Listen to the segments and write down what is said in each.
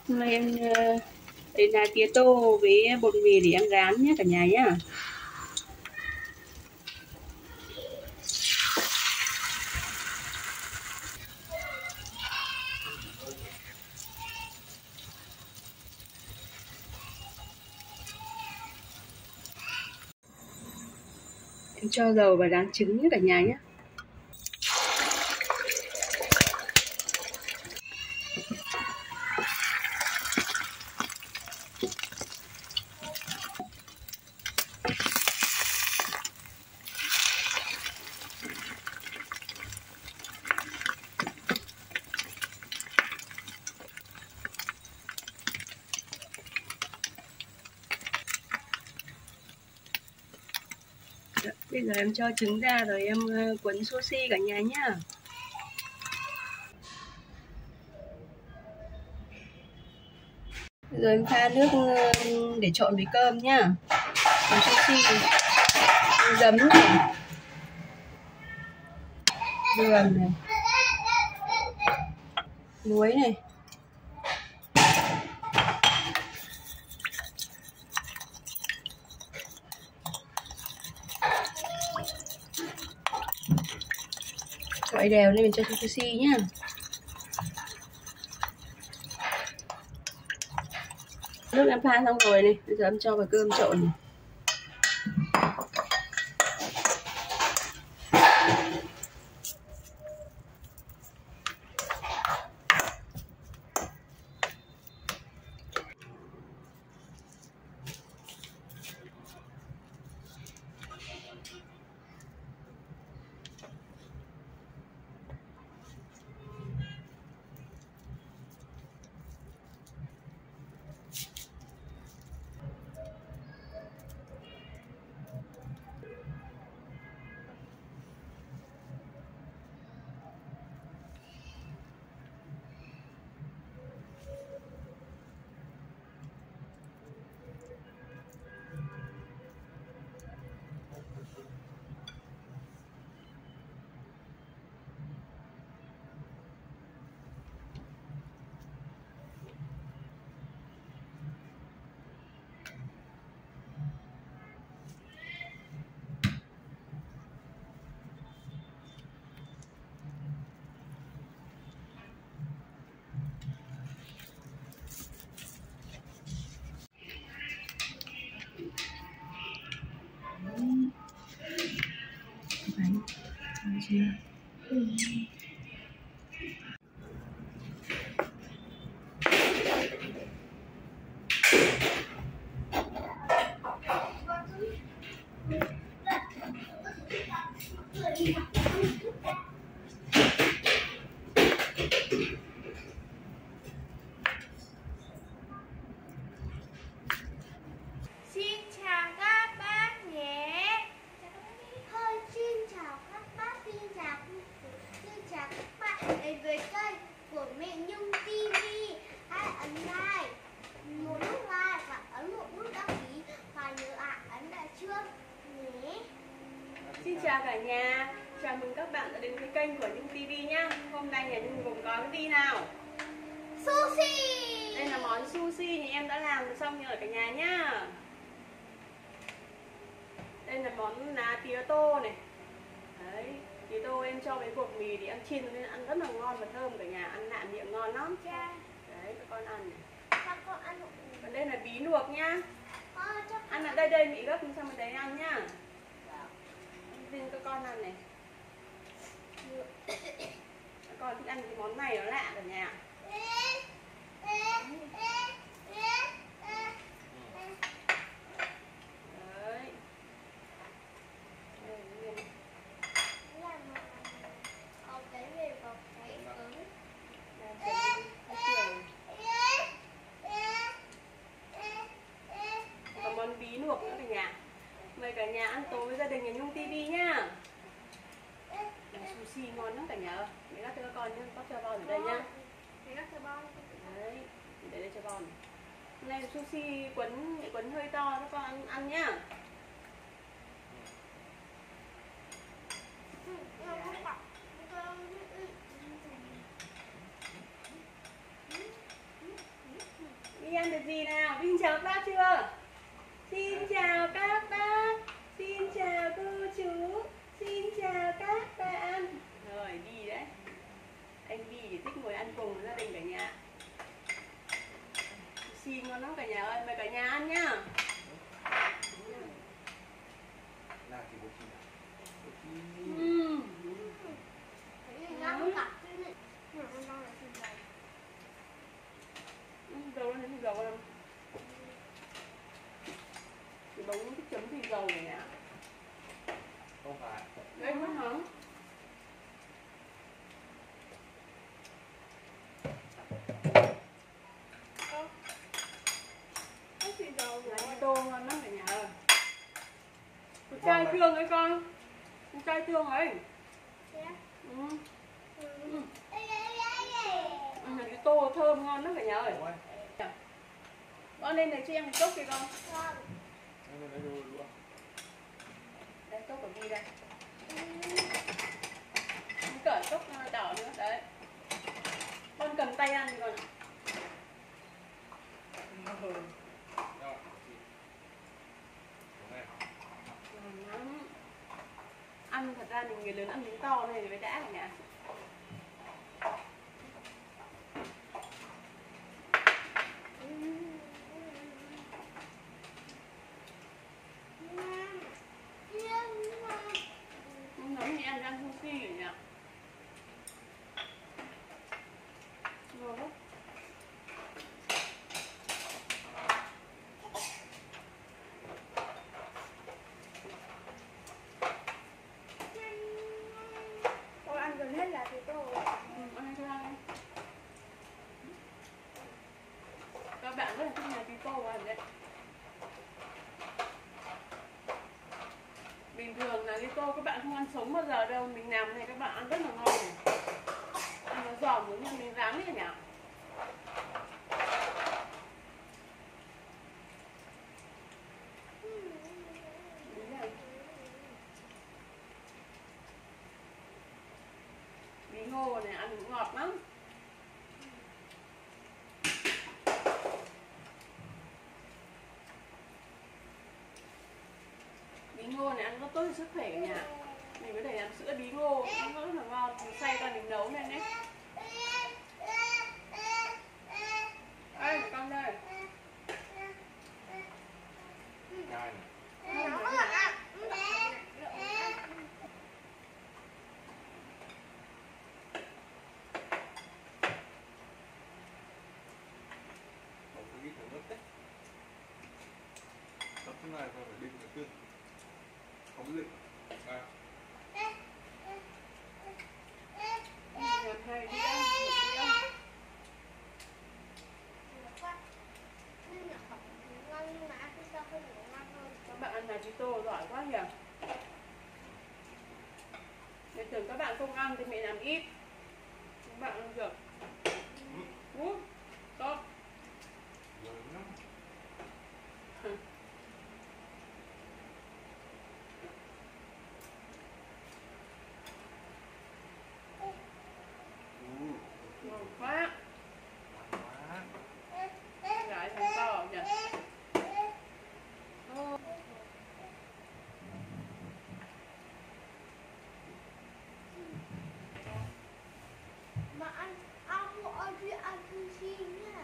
Hôm nay em đây là tía tô với bột mì để em rán nhé cả nhà nhá. Em cho dầu và rán trứng nhé cả nhà nhé. Bây giờ em cho trứng ra rồi em cuốn sushi cả nhà nhá. Bây giờ em pha nước để trộn với cơm nhá. Còn sushi giấm này, đường này, muối này, quậy đều lên mình cho sushi nhá. Nước em pha xong rồi này, bây giờ em cho vào cơm trộn này. Xin chào các bác nhé. Xin chào các bác, xin chào các bạn đến với kênh của mẹ Nhung TV. Hãy ấn like, một nút like và ấn một nút đăng ký và nhớ ấn đại chuông nhé. Xin chào cả nhà, chào mừng các bạn đã đến với kênh của Nhung TV nhá. Hôm nay nhà Nhung gồm có cái gì nào? Sushi. Đây là món sushi thì em đã làm xong rồi cả nhà nhá. Đây là món lá tía tô này. Đấy, tía tô em cho với bột mì thì ăn chiên nên ăn rất là ngon và thơm cả nhà, ăn lạ miệng ngon lắm. Đấy, các con ăn này. Còn đây là bí luộc nhá. Ăn ở đây Mỹ gấp xong rồi đấy ăn nhá. Xin các con ăn này. Các con thích ăn cái món này nó lạ cả nhà. Còn món bí luộc nữa cả nhà. Mời cả nhà ăn tối với gia đình nhà Nhung TV nhá. Sushi ngon lắm cả nhà ơi. Mấy gắp cho các con nhá, gắp cho con ở đây nhá. Đấy, để đây cho con. Hôm nay sushi quấn hơi to các con ăn nhá. ăn được gì nào? Vinh chào bác chưa? Xin chào các bác. Xin chào cô chú. Xin chào các bạn. Rồi đi đấy. Anh đi thì thích ngồi ăn cùng với gia đình cả nhà. Xin ngon lắm cả nhà ơi, mời cả nhà ăn nhá. Dầu nó thấy dầu không? Cái bóng cái chấm thì dầu này nè. Không phải. Đây mất hóng. Tô ngon lắm cả nhà ơi. Con trai thương ấy con. Con trai thương ấy. Cái tô thơm ngon lắm cả nhà ơi. Con lên này cho em một cốc kìa con. Đây cốc của Vi đây. Cởi cốc đỏ nữa đấy. Con cầm tay ăn con ạ. Ăn thật ra mình người lớn ăn miếng to này mới đã cả nhà. Nóng thì em ăn sushi cả nhà. Ngon lắm. Gần hết là thì tô. Ăn cho ăn. Các bạn rất là thích nhà tí tô ăn đấy. Bình thường là tí tô các bạn không ăn sống bao giờ đâu. Mình làm này các bạn ăn rất là ngon này. Ăn nó giòn giống như mình rán ấy nhỉ. Bí ngô này ăn cũng ngọt lắm. Bí ngô này ăn rất tốt cho sức khỏe cả nhà. Mình có thể làm sữa bí ngô, nó rất là ngon. Mình xay ra mình nấu lên đấy. Đây, con đây. Cái này phải định được chứ. Không định. À. Làm hay đi ăn, đi ăn. Các bạn ăn là tí tô giỏi quá nhỉ. Để tưởng các bạn không ăn thì mình làm ít. Các bạn ăn được. Tốt. Ngon quá. Gái thằng to nhỉ. Mà ăn sushi nha.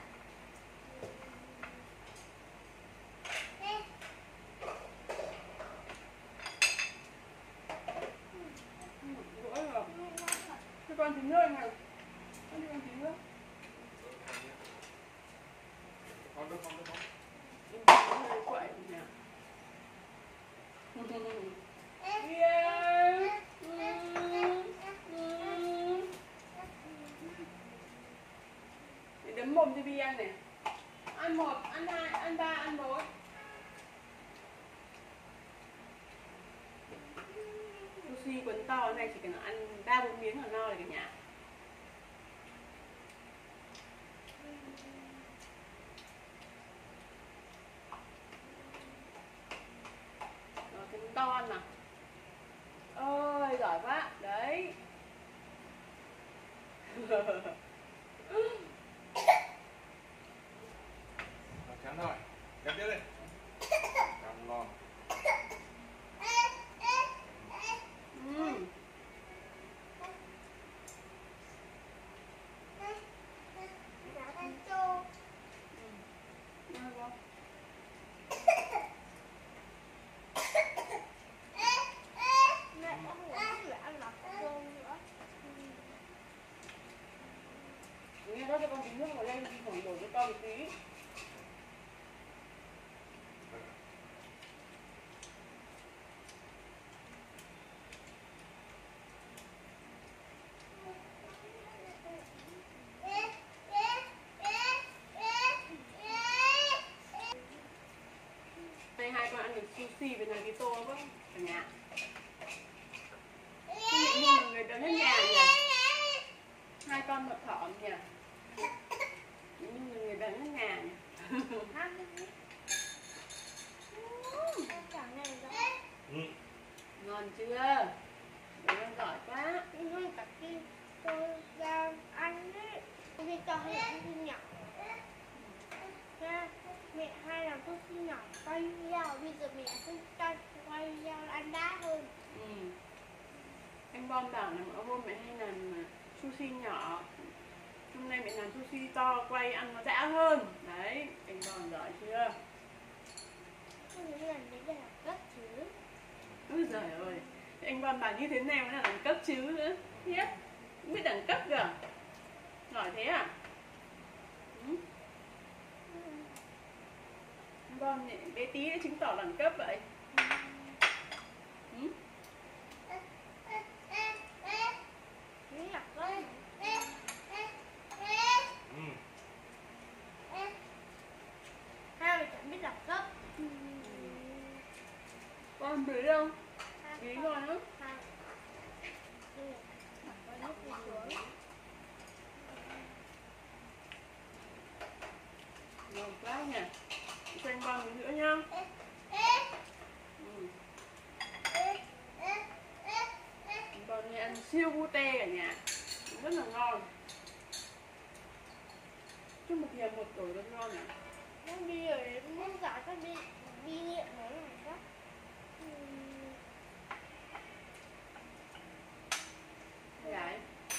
Gỗ rồi. Thế con tí nước này. Con đi con tí nước. Con đâu. Hơi quậy nhỉ. Yeah. Để đấm mồm cho Bi ăn này. Ăn 1, ăn 2, ăn 3, ăn 4. Sushi quần to này chỉ cần ăn 3-4 miếng là no rồi cả nhà. Rồi cái to ăn nào. Ôi giỏi quá. Đấy. Em chẳng này rồi. Ngon chưa? Bố con giỏi quá. Nuôi cả khi tôi ra ăn ấy. Vì cho mẹ ăn nhỏ. Nha, mẹ hay làm thuốc nhỏ quay dao. Bây giờ mẹ không cho quay dao ăn đá hơn. Anh Bon bảo là mỗi hôm mẹ hay làm sushi nhỏ. Hôm nay mẹ làm sushi to quay ăn nó đã hơn. Đấy, anh Bon giỏi chưa? Không những lần đấy là cất chứ. Ôi giời ơi, anh Bon bảo như thế nào là đẳng cấp chứ nữa. Biết, biết đẳng cấp kìa. Giỏi thế à? Anh Bon bé tí đã chứng tỏ đẳng cấp vậy. Nghĩ là có hai người chẳng biết đọc cấp. Con bí không? Bí ngon lắm. Ngon quá nhỉ. Cho anh Bon miếng nữa nha. Anh Bon này ăn siêu bute cả nhà. Rất là ngon. Chứ một thìa một tuổi rất ngon à. Nó đi rồi, nó giả cho đi nghiện nó này đó. Gái.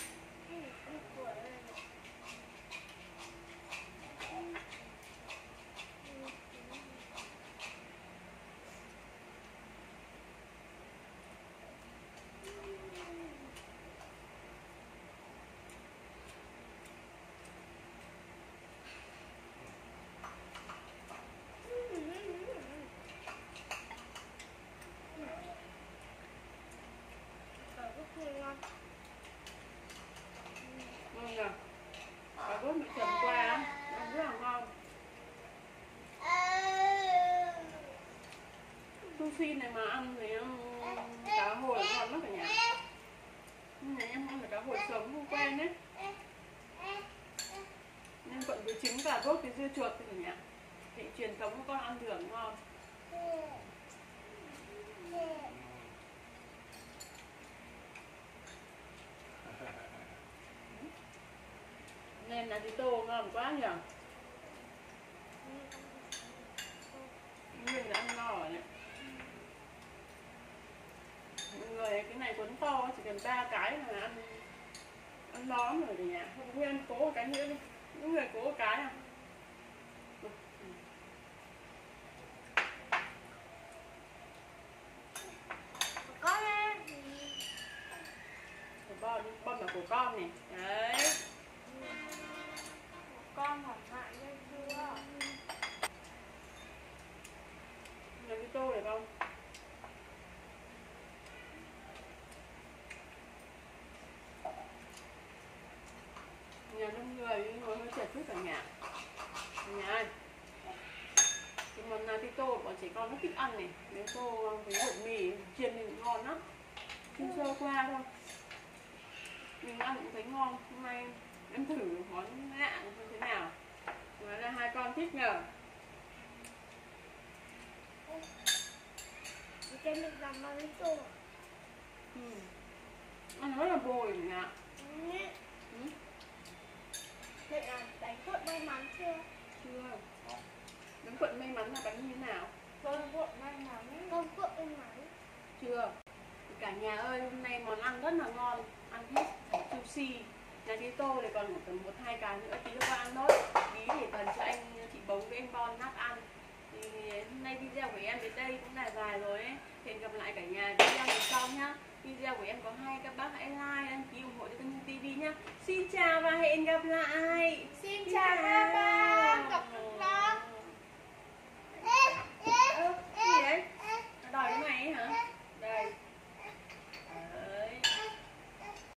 Ngon nhỉ. Bà bớt bị trần qua á, ăn rất là ngon. Sushi này mà ăn thì cá hồi ngon lắm cả nhà. Nhưng này em ăn là cá hồi sống không quen đấy. Nên quận với trứng cà rốt với dưa chuột thì cả nhà. Thì truyền thống của con ăn được ngon. Nem là tí tô ngon quá nhỉ. Nguyên là ăn no rồi đấy. Mọi người cái này cuốn to chỉ cần 3 cái là ăn no rồi cả nhà. Không Nguyên ăn cố một cái nữa đi. Những người cố một cái à? Có đấy. Bon là của con này. Đấy. Con hỏi mại lên chưa? Làm cái tô được không? Nhà đông người ngồi hơi chật chút cả nhà. Nhà ơi. Cái món này thì tô bọn trẻ con rất thích ăn này. Nếu tô với bột mì chiên thì ngon lắm. Chiên sơ qua thôi. Mình ăn cũng thấy ngon. Hôm nay em thử món lạ như thế nào. Nói là hai con thích nhờ. Trên mình làm bao nhiêu tô? Ăn rất là bồi cả nhà. Vậy là đánh cuộn may mắn chưa? Chưa. Bánh cuộn may mắn là bánh như thế nào? Con cuộn may mắn. Con cuộn may mắn. Chưa. Cả nhà ơi, hôm nay món ăn rất là ngon. Ăn hết sushi. Nhà tí tô thì còn tầm 1-2 cái nữa tí nữa qua ăn thôi. Tí để cần cho anh chị Bống với anh Bon nắp ăn. Thì hôm nay video của em đến đây cũng là dài rồi ấy. Hẹn gặp lại cả nhà video lần sau nhá. Video của em có hay các bác hãy like, đăng ký ủng hộ cho kênh TV nhá. Xin chào và hẹn gặp lại. Xin chào các bác.